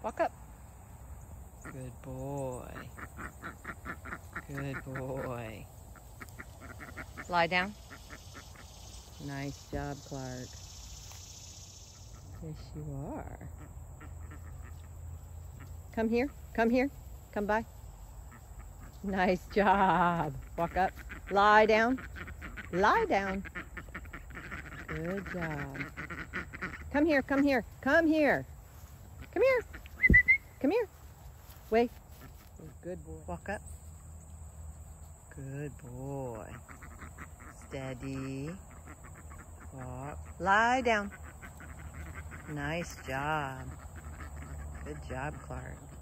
Walk up. Good boy. Good boy. Lie down. Nice job, Clark. Yes, you are. Come here. Come here. Come by. Nice job. Walk up. Lie down. Lie down. Good job. Come here. Come here. Come here. Come here. Come here. Wait. Good boy. Walk up. Good boy. Steady. Walk. Lie down. Nice job. Good job, Clark.